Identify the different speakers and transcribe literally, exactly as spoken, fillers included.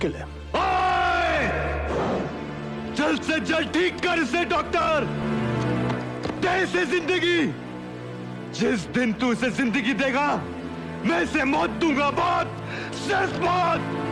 Speaker 1: Kill him.
Speaker 2: जल्द से जल्द ठीक कर इसे डॉक्टर। दे इसे जिंदगी। जिस दिन तू इसे जिंदगी देगा मैं इसे मौत दूंगा। मौत, सिर्फ मौत।